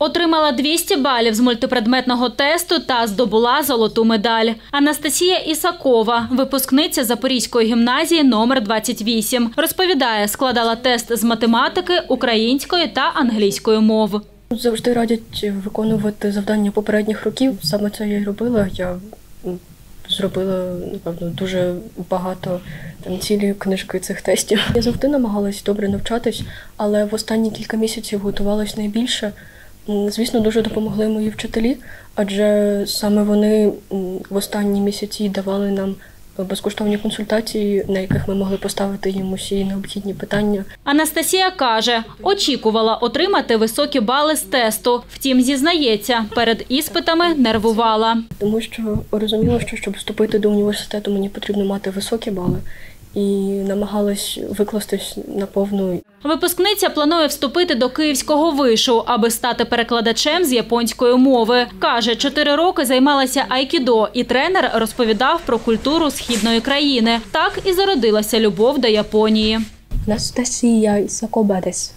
Отримала 200 балів з мультипредметного тесту та здобула золоту медаль. Анастасія Ісакова, випускниця Запорізької гімназії номер 28. Розповідає, складала тест з математики, української та англійської мов. Завжди радять виконувати завдання попередніх років. Саме це я й робила. Я зробила, напевно, дуже багато, цілі книжки цих тестів. Я завжди намагалась добре навчатись, але в останні кілька місяців готувалась найбільше. Звісно, дуже допомогли мої вчителі, адже саме вони в останні місяці давали нам безкоштовні консультації, на яких ми могли поставити їм усі необхідні питання. Анастасія каже, очікувала отримати високі бали з тесту. Втім, зізнається, перед іспитами нервувала. Тому що розуміла, що щоб вступити до університету, мені потрібно мати високі бали. І намагалась викластись на повну. Випускниця планує вступити до Київського вишу, аби стати перекладачем з японської мови. Каже, 4 роки займалася айкідо, і тренер розповідав про культуру східної країни. Так і зародилася любов до Японії. Анастасія Ісакова десу.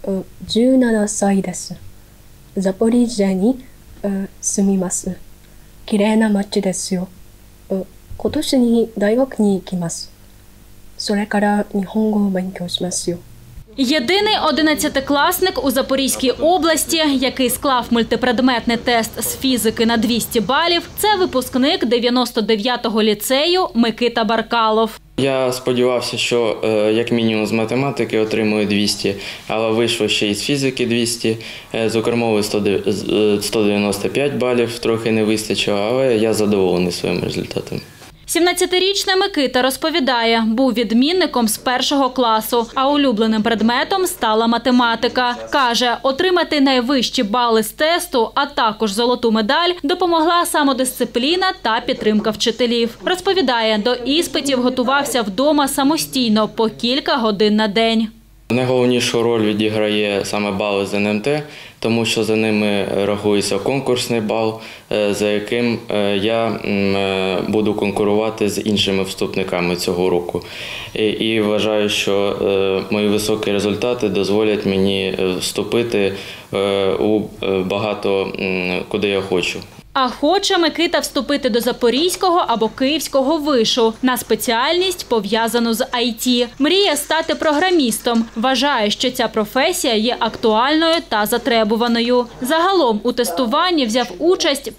17 歳です。Запоріжжяに住みます。綺麗な街ですよ。今年に大学に行きます。それから日本語を勉強しますよ。 Єдиний 11-класник у Запорізькій області, який склав мультипредметний тест з фізики на 200 балів, це випускник 99-го ліцею Микита Баркалов. Я сподівався, що як мінімум з математики отримую 200, але вийшло ще й з фізики 200, з укрмови 195 балів, трохи не вистачило, але я задоволений своїм результатом. 17-річний Микита розповідає, був відмінником з 1-го класу, а улюбленим предметом стала математика. Каже, отримати найвищі бали з тесту, а також золоту медаль, допомогла самодисципліна та підтримка вчителів. Розповідає, до іспитів готувався вдома самостійно по кілька годин на день. Найголовнішу роль відіграє саме бали з НМТ, тому що за ними рахується конкурсний бал, за яким я буду конкурувати з іншими вступниками цього року. І вважаю, що мої високі результати дозволять мені вступити у багато куди я хочу. А хоче Микита вступити до Запорізького або Київського вишу на спеціальність, пов'язану з ІТ. Мріє стати програмістом. Вважає, що ця професія є актуальною та затребуваною. Загалом у тестуванні взяв участь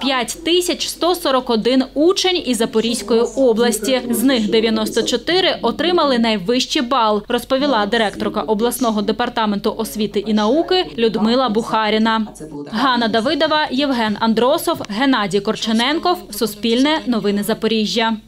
5141 учень із Запорізької області. З них 94 отримали найвищий бал, розповіла директорка обласного департаменту освіти і науки Людмила Бухаріна. Ганна Давидова, Євген Андросов, Геннадій Корчененков, Суспільне, Новини Запоріжжя.